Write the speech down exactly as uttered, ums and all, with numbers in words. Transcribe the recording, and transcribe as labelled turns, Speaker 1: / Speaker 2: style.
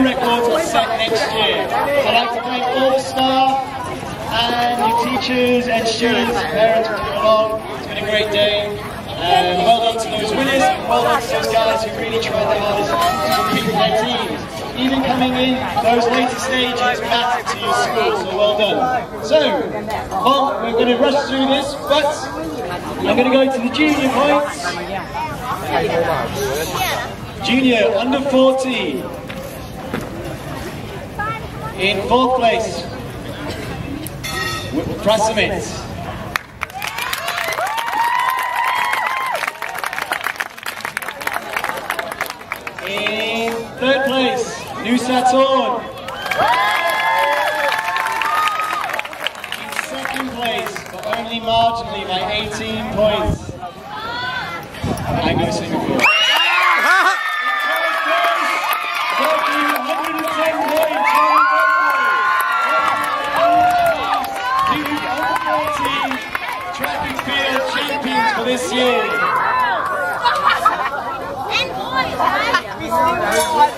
Speaker 1: records are set next year. So I'd like to thank all the staff and your teachers and students and parents for coming along. It's been a great day. Um, well done to those winners, and well done to those guys who really tried their hardest to compete with their teams. Even coming in those later stages matter to your school, so well done. So, well, we're going to rush through this, but I'm going to go to the junior points. Junior, under forty. In fourth place, Prasamit. In third place, Nusa Torn. In second place, but only marginally by eighteen points, Anglo Singapore. Berkeley, one hundred ten points. The under fourteen track and field champions for this year.